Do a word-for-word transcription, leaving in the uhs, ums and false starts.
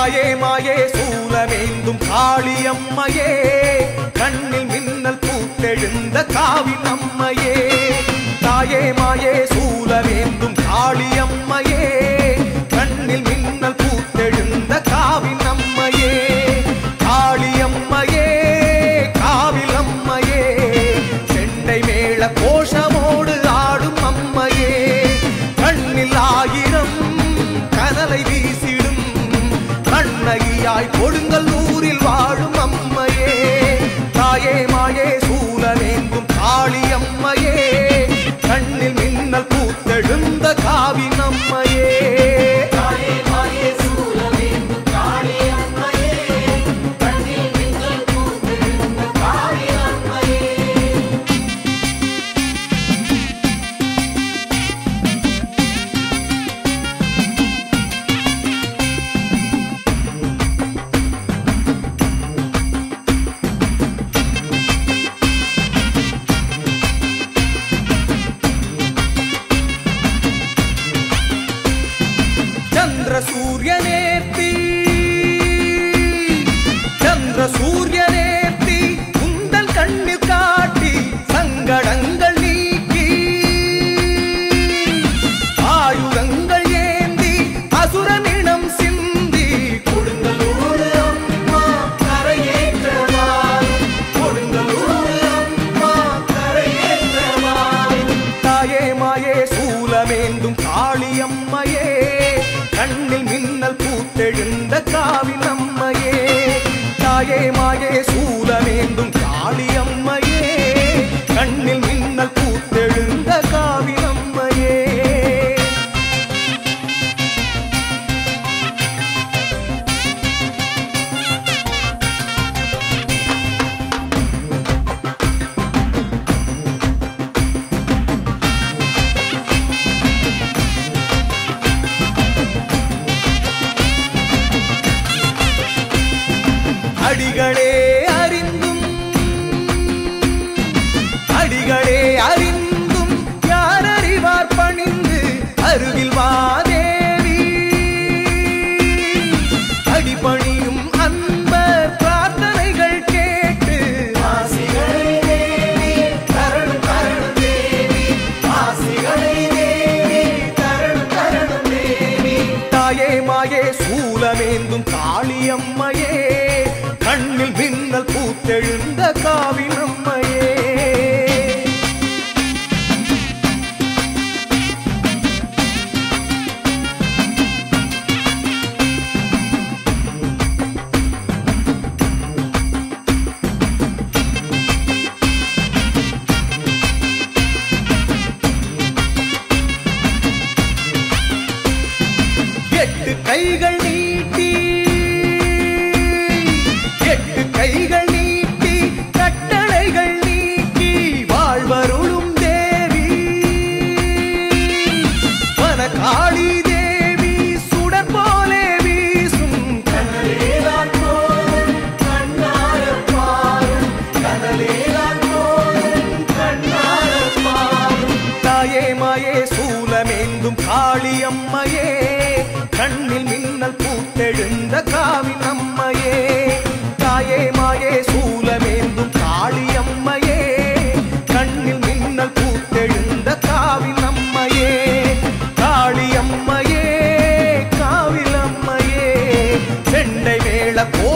தாயே மாயே சூலமேந்தும் காளியம்மையே கண்ணில் மின்னல் பூத்தெழுந்த காவினம்மையே தாயே மாயே சூலமேந்தும் காளியம்மையே கண்ணில் மின்னல் பூத்தெழுந்த காவினம்மையே காளியம்மையே காவிலம்மையே செண்டை மேள கோஷமோடு ஆடும் அம்மையே கண்ணில் ஆயிரம் கனலை வீசிடும் கண்ணகியாய் கொடுங்கல்லூரில் வாழும் அம்மையே தாயே மாயே சூலமேந்தும் காளியம்மையே கண்ணில் மின்னல் பூத்தெழுந்த காவினம்மையே தாயே மாயே சூலமேந்தும் காளியம்மையே கண்ணில் மின்னல் பூத்தெழுந்த காவினம்மையே चंद्र सूर्यनेर्ति चंद्र सूर्यनेर्ति कुंदल कण्णिल काट्टी संगडंगल नीक्की आयुधंगल ஏந்தி असुरनिடம் சிந்தி கொடுங்கல்லூர் அம்மா கரையேற்றவாய் கொடுங்கல்லூர் அம்மா கரையேற்றவாய் தாயே மாயே சூலமேந்தும் காளியம்மையே கண்ணில் மின்னல் பூத்தெழுந்த காவினம்மையே தாயே மாயே சூலமேந்தும் காளியம்மையே கண்ணில் மின்னல் பூத்தெழுந்த காவினம்மையே அடிகளே அறிந்தும் அடிகளே அறிந்தும் யார் அறிவார் பணிந்து அருகில் வா தேவி அடிபணியும் அன்பர் பிரார்த்தனைகள் கேட்டு ஆசிகளை தேவி தரணும் தரணும் தேவி ஆசிகளை தேவி தரணும் தரணும் தேவி தாயே மாயே சூலமேந்தும் காளியம்மையே கண்ணில் மின்னல் பூத்தெழுந்த காவினம்மையே எட்டு கைகள் நீட்டி எட்டு கைகள் நீட்டி கட்டளைகள் நீக்கி வாழ்வருளும் தேவி வனகாளி தேவி சுடர் போலே வீசும் கனலேதான் போலும் கண்ணார பாரும் கனலேதான் போலும் கண்ணார பாரும் தாயே மாயே சூலமேந்தும் காளியம்மையே கண்ணில் மின்னல் பூத்தெழுந்த காவினம்மையே தாயே மாயே சூலமேந்தும் காளியம்மையே கண்ணில் மின்னல் பூத்தெழுந்த காவினம்மையே காளியம்மையே காவிலம்மையே செண்டை மேள